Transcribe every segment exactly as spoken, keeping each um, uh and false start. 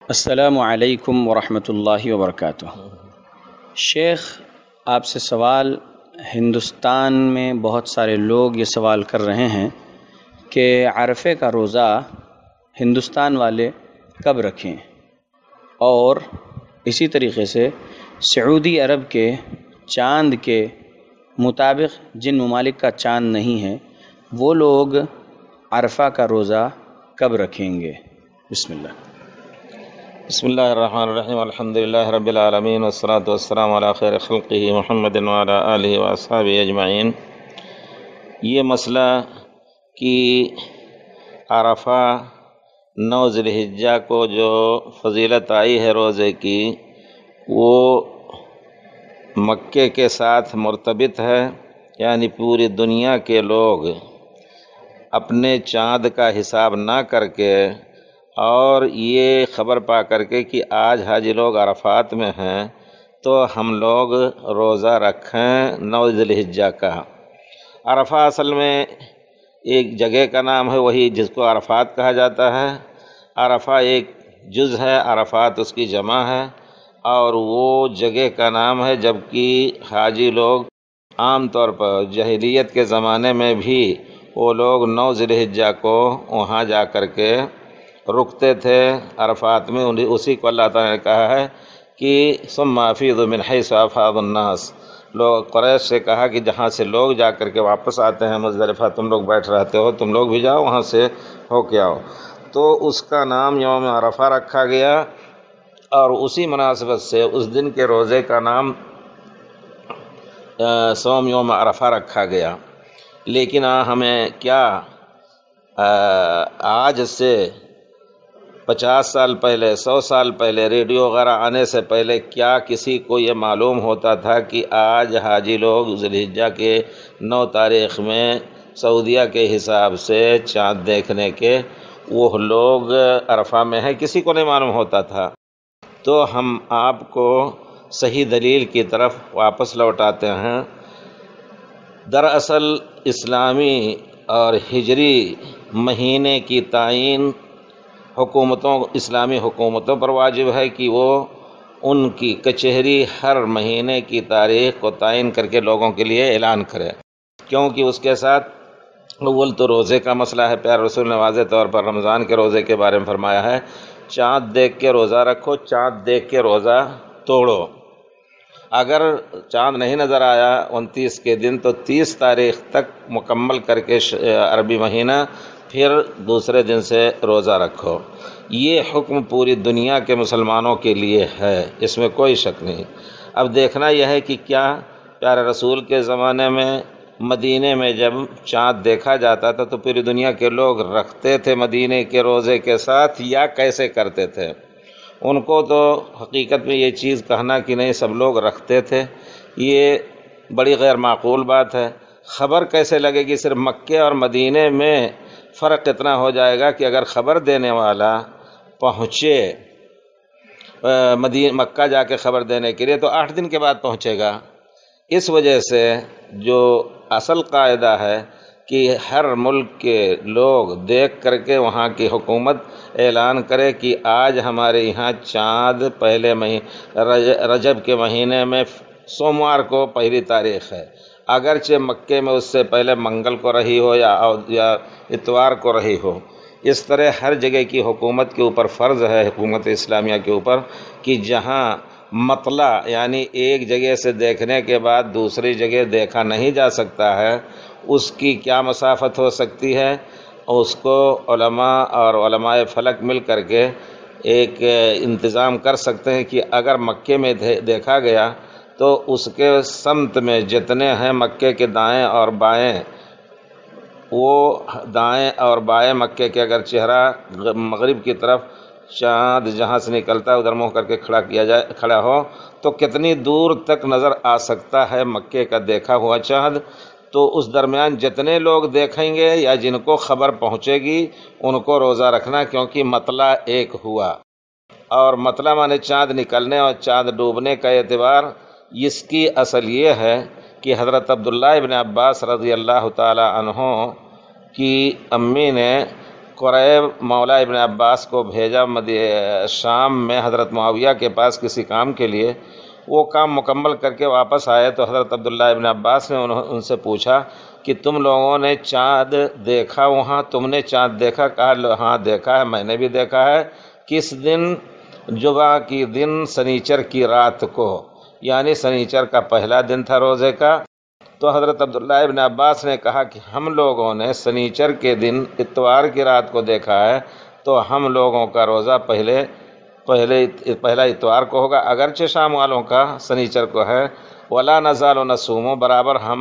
السلام علیکم ورحمۃ اللہ وبرکاتہ۔ شیخ، آپ سے سوال، ہندوستان میں بہت سارے لوگ یہ سوال کر رہے ہیں کہ عرفے کا روزہ ہندوستان والے کب رکھیں، اور اسی طریقے سے سعودی عرب کے چاند کے مطابق جن ممالک کا چاند نہیں ہے وہ لوگ عرفہ کا روزہ کب رکھیں گے؟ بسم اللہ۔ بسم اللہ الرحمن الرحیم، الحمد للہ رب العالمین، والصلاة والسلام علی خیر خلقہ محمد وعلی آلہ واصحابہ اجمعین۔ یہ مسئلہ کہ عرفہ نو ذی الحجہ کو جو فضیلت آئی ہے روزے کی، وہ مکے کے ساتھ مرتبط ہے، یعنی پوری دنیا کے لوگ اپنے چاند کا حساب نہ کر کے اور یہ خبر پا کر کے کہ آج حاجی لوگ عرفات میں ہیں تو ہم لوگ روزہ رکھیں نو ذی الحجہ کا۔ عرفہ اصل میں ایک جگہ کا نام ہے، وہی جس کو عرفات کہا جاتا ہے۔ عرفہ ایک جز ہے، عرفات اس کی جمع ہے، اور وہ جگہ کا نام ہے، جبکہ حاجی لوگ عام طور پر جاہلیت کے زمانے میں بھی وہ لوگ نو ذی الحجہ کو وہاں جا کر کے رکتے تھے عرفات میں۔ اسی کو اللہ تعالیٰ نے کہا ہے کہ ثم افیضوا من حیث افاض الناس، لوگ قریش سے کہا کہ جہاں سے لوگ جا کر کے واپس آتے ہیں مزدلفہ، تم لوگ بیٹھ رہتے ہو، تم لوگ بھی جاؤ وہاں سے ہو کے آؤ، تو اس کا نام یوم عرفہ رکھا گیا، اور اسی مناسبت سے اس دن کے روزے کا نام سوم یوم عرفہ رکھا گیا۔ لیکن ہمیں کیا آج سے پچاس سال پہلے، سو سال پہلے، ریڈیو وغیرہ آنے سے پہلے کیا کسی کو یہ معلوم ہوتا تھا کہ آج حاجی لوگ ذی الحجہ کے نو تاریخ میں سعودیہ کے حساب سے چاند دیکھنے کے وہ لوگ عرفہ میں ہیں؟ کسی کو نہیں معلوم ہوتا تھا۔ تو ہم آپ کو صحیح دلیل کی طرف واپس لوٹاتے ہیں۔ دراصل اسلامی اور ہجری مہینے کی تعین حکومتوں اسلامی حکومتوں پر واجب ہے کہ وہ ان کی کچہری ہر مہینے کی تاریخ کو تعین کر کے لوگوں کے لیے اعلان کرے، کیونکہ اس کے ساتھ اول تو روزے کا مسئلہ ہے۔ پیارے رسول نے واضح طور پر رمضان کے روزے کے بارے میں فرمایا ہے، چاند دیکھ کے روزہ رکھو، چاند دیکھ کے روزہ توڑو۔ اگر چاند نہیں نظر آیا انتیس کے دن تو تیس تاریخ تک مکمل کر کے عربی مہینہ، پھر دوسرے دن سے روزہ رکھو۔ یہ حکم پوری دنیا کے مسلمانوں کے لیے ہے، اس میں کوئی شک نہیں۔ اب دیکھنا یہ ہے کہ کیا پیارے رسول کے زمانے میں مدینے میں جب چاند دیکھا جاتا تھا تو پوری دنیا کے لوگ رکھتے تھے مدینے کے روزے کے ساتھ، یا کیسے کرتے تھے؟ ان کو تو حقیقت میں یہ چیز کہنا کہ نہیں سب لوگ رکھتے تھے، یہ بڑی غیر معقول بات ہے۔ خبر کیسے لگے گی؟ صرف مکے اور مدینے میں فرق اتنا ہو جائے گا کہ اگر خبر دینے والا پہنچے مدینہ مکہ جا کے خبر دینے کے لیے تو آٹھ دن کے بعد پہنچے گا۔ اس وجہ سے جو اصل قاعدہ ہے کہ ہر ملک کے لوگ دیکھ کر کے وہاں کی حکومت اعلان کرے کہ آج ہمارے یہاں چاند پہلے مہینے رجب کے مہینے میں سوموار کو پہلی تاریخ ہے، اگرچہ مکے میں اس سے پہلے منگل کو رہی ہو یا یا اتوار کو رہی ہو۔ اس طرح ہر جگہ کی حکومت کے اوپر فرض ہے، حکومت اسلامیہ کے اوپر، کہ جہاں مطلع یعنی ایک جگہ سے دیکھنے کے بعد دوسری جگہ دیکھا نہیں جا سکتا ہے، اس کی کیا مسافت ہو سکتی ہے، اس کو علماء اور علماء فلک مل کر کے ایک انتظام کر سکتے ہیں کہ اگر مکے میں دیکھا گیا تو اس کے سمت میں جتنے ہیں مکے کے دائیں اور بائیں، وہ دائیں اور بائیں مکے کے اگر چہرہ مغرب کی طرف چاند جہاں سے نکلتا ہے ادھر منہ کر کے کھڑا کیا جائے کھڑا ہو تو کتنی دور تک نظر آ سکتا ہے مکے کا دیکھا ہوا چاند؟ تو اس درمیان جتنے لوگ دیکھیں گے یا جن کو خبر پہنچے گی ان کو روزہ رکھنا، کیونکہ مطلع ایک ہوا۔ اور مطلع مانے چاند نکلنے اور چاند ڈوبنے کا اعتبار، اس کی اصل یہ ہے کہ حضرت عبداللہ ابن عباس رضی اللہ تعالی عنہ کی امی نے قریب مولا ابن عباس کو بھیجا شام میں حضرت معاویہ کے پاس کسی کام کے لیے، وہ کام مکمل کر کے واپس آئے تو حضرت عبداللہ ابن عباس نے ان سے پوچھا کہ تم لوگوں نے چاند دیکھا وہاں؟ تم نے چاند دیکھا؟ کہا ہاں دیکھا ہے، میں نے بھی دیکھا ہے۔ کس دن؟ جمعہ کی دن سنیچر کی رات کو، یعنی سنیچر کا پہلا دن تھا روزے کا۔ تو حضرت عبداللہ ابن عباس نے کہا کہ ہم لوگوں نے سنیچر کے دن اتوار کی رات کو دیکھا ہے، تو ہم لوگوں کا روزہ پہلے پہلے پہلا اتوار کو ہوگا، اگرچہ شام والوں کا سنیچر کو ہے۔ ولا نزال و نصوم، برابر ہم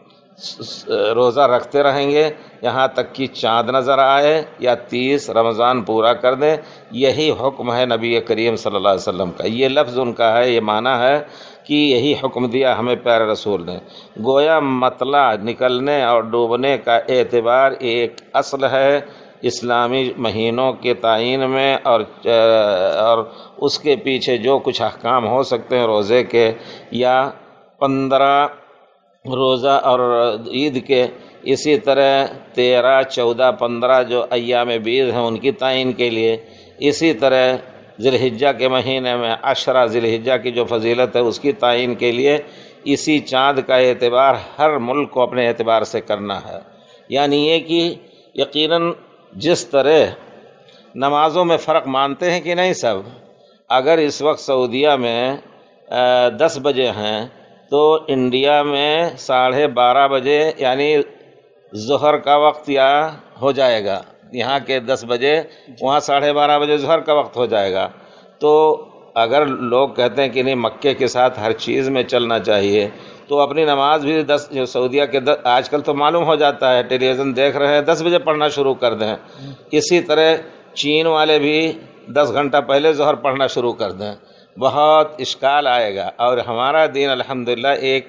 روزہ رکھتے رہیں گے یہاں تک کہ چاند نظر آئے یا تیس رمضان پورا کر دیں۔ یہی حکم ہے نبی کریم صلی اللہ علیہ وسلم کا، یہ لفظ ان کا ہے، یہ معنی ہے کہ یہی حکم دیا ہمیں پیارے رسول نے۔ گویا مطلع نکلنے اور ڈوبنے کا اعتبار ایک اصل ہے اسلامی مہینوں کے تعین میں، اور اور اس کے پیچھے جو کچھ احکام ہو سکتے ہیں روزے کے یا پندرہ روزہ اور عید کے، اسی طرح تیرہ چودہ پندرہ جو ایام بیض ہیں ان کی تعین کے لیے، اسی طرح ذی الحجہ کے مہینے میں عشرہ ذی الحجہ کی جو فضیلت ہے اس کی تعین کے لیے اسی چاند کا اعتبار ہر ملک کو اپنے اعتبار سے کرنا ہے۔ یعنی یہ کہ یقیناً جس طرح نمازوں میں فرق مانتے ہیں کہ نہیں سب، اگر اس وقت سعودیہ میں دس بجے ہیں تو انڈیا میں ساڑھے بارہ بجے یعنی ظہر کا وقت یا ہو جائے گا، یہاں کے دس بجے وہاں ساڑھے بارہ بجے ظہر کا وقت ہو جائے گا۔ تو اگر لوگ کہتے ہیں کہ نہیں مکے کے ساتھ ہر چیز میں چلنا چاہیے، تو اپنی نماز بھی دس جو سعودیہ کے دس آج کل تو معلوم ہو جاتا ہے، ٹیلی ویژن دیکھ رہے ہیں، دس بجے پڑھنا شروع کر دیں۔ اسی طرح چین والے بھی دس گھنٹہ پہلے ظہر پڑھنا شروع کر دیں، بہت اشکال آئے گا۔ اور ہمارا دین الحمدللہ ایک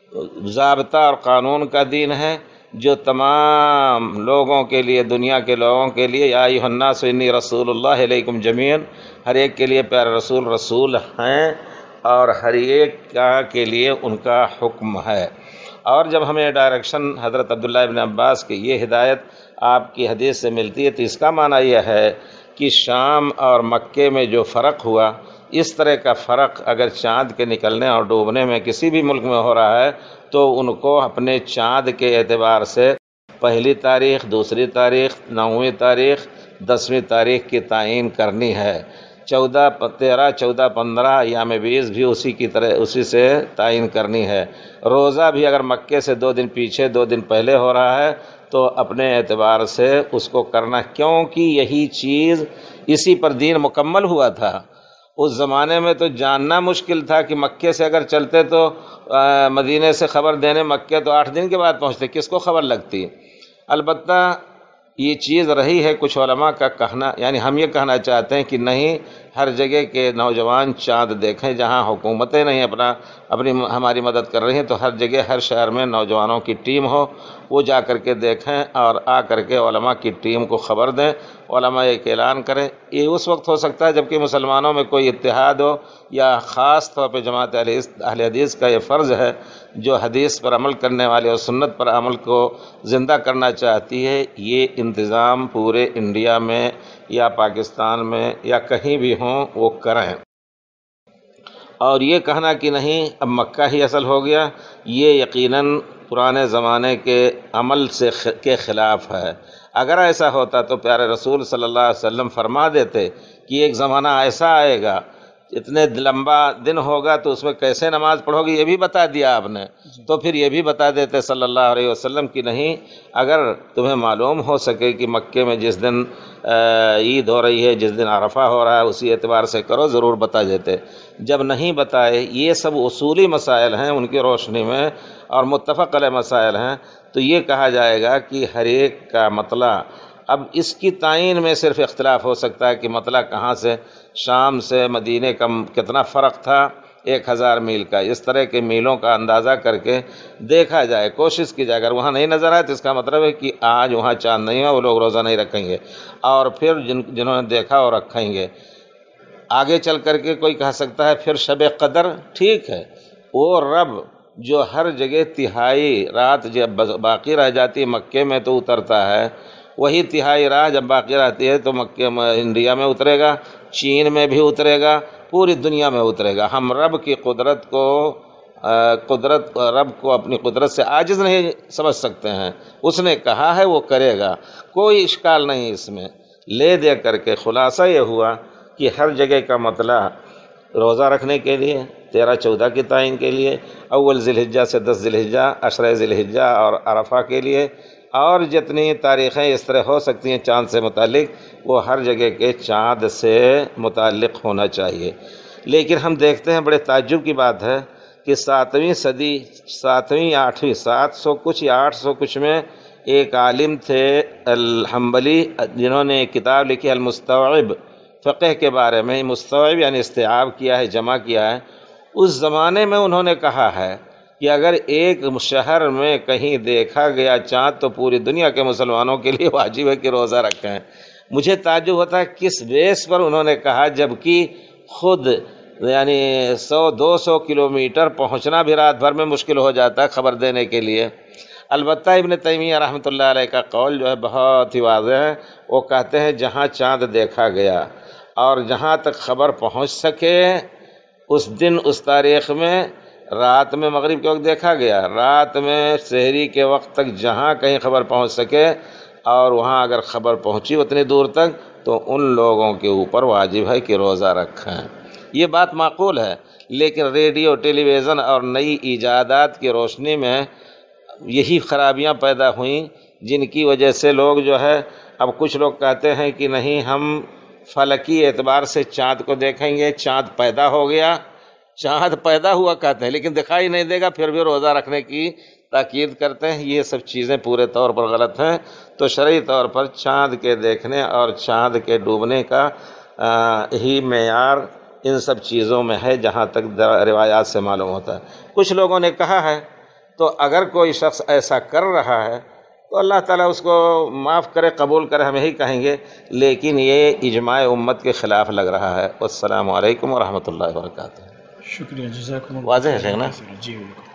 ضابطہ اور قانون کا دین ہے جو تمام لوگوں کے لیے، دنیا کے لوگوں کے لیے، یا ایھا الناس انی رسول اللہ علیکم جمیعا، ہر ایک کے لیے پیارے رسول رسول ہیں اور ہر ایک کا کے لیے ان کا حکم ہے۔ اور جب ہمیں ڈائریکشن حضرت عبداللہ ابن عباس کی یہ ہدایت آپ کی حدیث سے ملتی ہے تو اس کا معنی یہ ہے کہ شام اور مکے میں جو فرق ہوا، اس طرح کا فرق اگر چاند کے نکلنے اور ڈوبنے میں کسی بھی ملک میں ہو رہا ہے تو ان کو اپنے چاند کے اعتبار سے پہلی تاریخ، دوسری تاریخ، نویں تاریخ، دسویں تاریخ کی تعین کرنی ہے۔ چودہ تیرہ چودہ پندرہ ایام بیض بھی اسی کی طرح اسی سے تعین کرنی ہے۔ روزہ بھی اگر مکے سے دو دن پیچھے دو دن پہلے ہو رہا ہے تو اپنے اعتبار سے اس کو کرنا، کیونکہ یہی چیز اسی پر دین مکمل ہوا تھا۔ اس زمانے میں تو جاننا مشکل تھا کہ مکے سے اگر چلتے تو مدینے سے خبر دینے مکے تو آٹھ دن کے بعد پہنچتے، کس کو خبر لگتی۔ البتہ یہ چیز رہی ہے کچھ علماء کا کہنا، یعنی ہم یہ کہنا چاہتے ہیں کہ نہیں، ہر جگہ کے نوجوان چاند دیکھیں، جہاں حکومتیں نہیں اپنا اپنی ہماری مدد کر رہی ہیں تو ہر جگہ ہر شہر میں نوجوانوں کی ٹیم ہو، وہ جا کر کے دیکھیں اور آ کر کے علماء کی ٹیم کو خبر دیں، علماء ایک اعلان کریں۔ یہ اس وقت ہو سکتا ہے جبکہ مسلمانوں میں کوئی اتحاد ہو، یا خاص طور پہ جماعت اہل حدیث کا یہ فرض ہے جو حدیث پر عمل کرنے والے اور سنت پر عمل کو زندہ کرنا چاہتی ہے، یہ انتظام پورے انڈیا میں یا پاکستان میں یا کہیں بھی ہوں وہ کریں۔ اور یہ کہنا کہ نہیں اب مکہ ہی اصل ہو گیا، یہ یقیناً پرانے زمانے کے عمل سے کے خلاف ہے۔ اگر ایسا ہوتا تو پیارے رسول صلی اللہ علیہ وسلم فرما دیتے کہ ایک زمانہ ایسا آئے گا، اتنے لمبا دن ہوگا تو اس میں کیسے نماز پڑھو گی، یہ بھی بتا دیا آپ نے، تو پھر یہ بھی بتا دیتے صلی اللہ علیہ وسلم کہ نہیں، اگر تمہیں معلوم ہو سکے کہ مکے میں جس دن عید ہو رہی ہے، جس دن عرفہ ہو رہا ہے، اسی اعتبار سے کرو، ضرور بتا دیتے۔ جب نہیں بتائے، یہ سب اصولی مسائل ہیں، ان کی روشنی میں اور متفق علیہ مسائل ہیں، تو یہ کہا جائے گا کہ ہر ایک کا مطلع، اب اس کی تعین میں صرف اختلاف ہو سکتا ہے کہ مطلع کہاں سے، شام سے مدینے کا کتنا فرق تھا، ایک ہزار میل کا، اس طرح کے میلوں کا اندازہ کر کے دیکھا جائے، کوشش کی جائے۔ اگر وہاں نہیں نظر آئے تو اس کا مطلب ہے کہ آج وہاں چاند نہیں ہوا، وہ لوگ روزہ نہیں رکھیں گے، اور پھر جن جنہوں نے دیکھا وہ رکھیں گے۔ آگے چل کر کے کوئی کہہ سکتا ہے پھر شب قدر، ٹھیک ہے، وہ رب جو ہر جگہ تہائی رات جب باقی رہ جاتی مکے میں تو اترتا ہے، وہی تہائی راہ جب باقی رہتی ہے تو مکہ انڈیا میں اترے گا، چین میں بھی اترے گا، پوری دنیا میں اترے گا۔ ہم رب کی قدرت کو قدرت رب کو اپنی قدرت سے عاجز نہیں سمجھ سکتے ہیں، اس نے کہا ہے وہ کرے گا، کوئی اشکال نہیں اس میں۔ لے دے کر کے خلاصہ یہ ہوا کہ ہر جگہ کا مطلع روزہ رکھنے کے لیے، تیرہ چودہ کی تعین کے لیے، اول ذی الحجہ سے دس ذی الحجہ، عشرہ ذی الحجہ اور عرفہ کے لیے، اور جتنی تاریخیں اس طرح ہو سکتی ہیں چاند سے متعلق، وہ ہر جگہ کے چاند سے متعلق ہونا چاہیے۔ لیکن ہم دیکھتے ہیں بڑے تعجب کی بات ہے کہ ساتویں صدی ساتویں آٹھویں سات سو کچھ یا آٹھ سو کچھ میں ایک عالم تھے الحنبلی، جنہوں نے ایک کتاب لکھی المستوعب، فقہ کے بارے میں۔ مستوعب یعنی استیعاب کیا ہے، جمع کیا ہے۔ اس زمانے میں انہوں نے کہا ہے کہ اگر ایک شہر میں کہیں دیکھا گیا چاند تو پوری دنیا کے مسلمانوں کے لیے واجب ہے کہ روزہ رکھیں۔ مجھے تعجب ہوتا ہے کس بیس پر انہوں نے کہا، جبکہ خود یعنی سو دو سو کلومیٹر پہنچنا بھی رات بھر میں مشکل ہو جاتا ہے خبر دینے کے لیے۔ البتہ ابن تیمیہ رحمۃ اللہ علیہ کا قول جو ہے بہت ہی واضح ہے، وہ کہتے ہیں جہاں چاند دیکھا گیا اور جہاں تک خبر پہنچ سکے اس دن اس تاریخ میں، رات میں مغرب کے وقت دیکھا گیا، رات میں سحری کے وقت تک جہاں کہیں خبر پہنچ سکے، اور وہاں اگر خبر پہنچی اتنی دور تک تو ان لوگوں کے اوپر واجب ہے کہ روزہ رکھیں۔ یہ بات معقول ہے، لیکن ریڈیو، ٹیلی ویژن اور نئی ایجادات کی روشنی میں یہی خرابیاں پیدا ہوئیں، جن کی وجہ سے لوگ جو ہے، اب کچھ لوگ کہتے ہیں کہ نہیں ہم فلکی اعتبار سے چاند کو دیکھیں گے، چاند پیدا ہو گیا، چاند پیدا ہوا کہتے ہیں لیکن دکھائی نہیں دے گا، پھر بھی روزہ رکھنے کی تاکید کرتے ہیں۔ یہ سب چیزیں پورے طور پر غلط ہیں۔ تو شرعی طور پر چاند کے دیکھنے اور چاند کے ڈوبنے کا ہی معیار ان سب چیزوں میں ہے، جہاں تک روایات سے معلوم ہوتا ہے۔ کچھ لوگوں نے کہا ہے تو اگر کوئی شخص ایسا کر رہا ہے تو اللہ تعالیٰ اس کو معاف کرے، قبول کرے، ہم یہی کہیں گے، لیکن یہ اجماع امت کے خلاف لگ رہا ہے۔ السلام علیکم ورحمۃ اللہ وبرکاتہ۔ شکریہ، جزاکم اللہ۔ واضح ہے نا؟ جی بالکل۔